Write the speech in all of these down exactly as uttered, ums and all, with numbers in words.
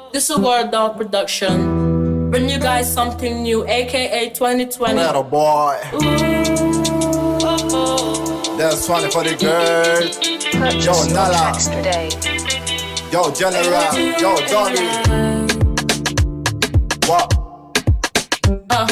This is World Dog Production. Bring you guys something new, aka twenty twenty. Little boy. Ooh, oh, oh. That's funny for the girl. Yo, Nala. Yo, General. Yo, Donny. What? Uh.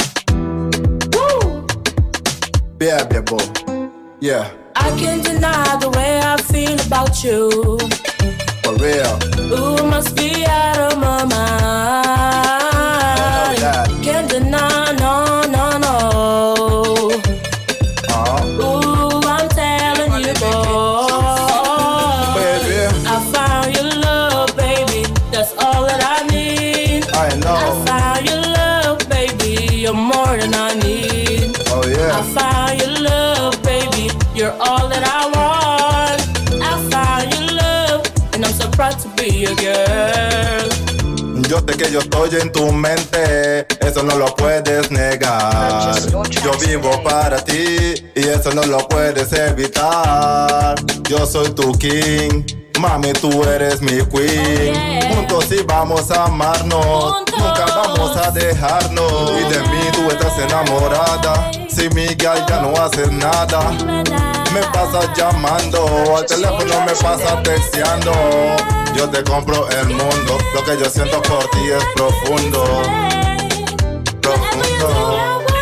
Woo. Yeah, yeah, boy. Yeah. I can't deny the way I feel about you. For real. Ooh, it must be out of my mind. Can't deny, no, no, no. Uh-huh. Ooh, I'm telling you, boy. Baby. I found your love, baby. That's all that I need. I know. I found your love, baby. You're more than I need. Oh, yeah. I found your love, baby. You're all that I want. I found your love, and I'm so proud to be your girl. Yo sé que yo estoy en tu mente, eso no lo puedes negar. Yo vivo para ti y eso no lo puedes evitar. Yo soy tu king, mami, tú eres mi queen. Oh, yeah. Juntos sí vamos a amarnos, Juntos. nunca vamos a dejarnos. Y de mí tú estás enamorada, si mi gal ya no haces nada. Me pasas llamando, al teléfono me pasas texteando. Yo te compro el mundo, lo que yo siento por ti es profundo. Profundo.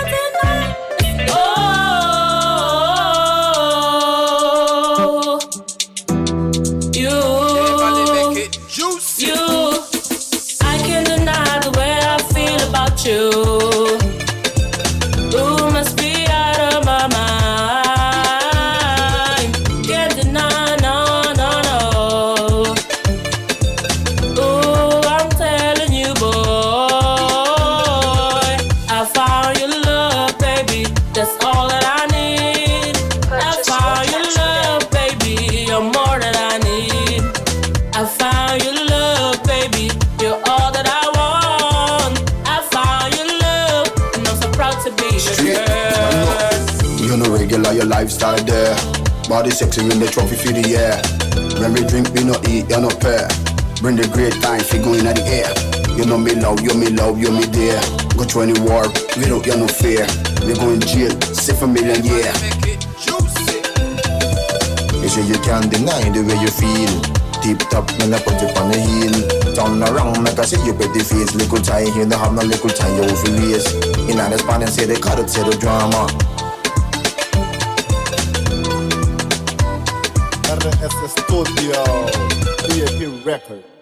Oh, you, you, I can't deny the way I feel about you. Ooh, must be out of my mind. Can't deny, no, no, no. Ooh, I'm telling you, boy, I found your love, baby. That's all that I need. I found your love, baby. You're more than I need. I found your love, baby. You're all that I want. I found your love, and I'm so proud to be your girl. You know regular your lifestyle there. Body sexy when the trophy for the air. When we drink, we no eat, you no pair. Bring the great time, fi go inna the air. You know me love, you me love, you me there. Go to any war, without you no fear. We go in jail, save a million year. You say you can't deny the way you feel. Tip top, when I put you on the heel. Turn around, make I see you pretty face. Little tie, you don't have no little tie, you feel waste. In the span and say they cut it, say the drama. R S Studio, B A P Record.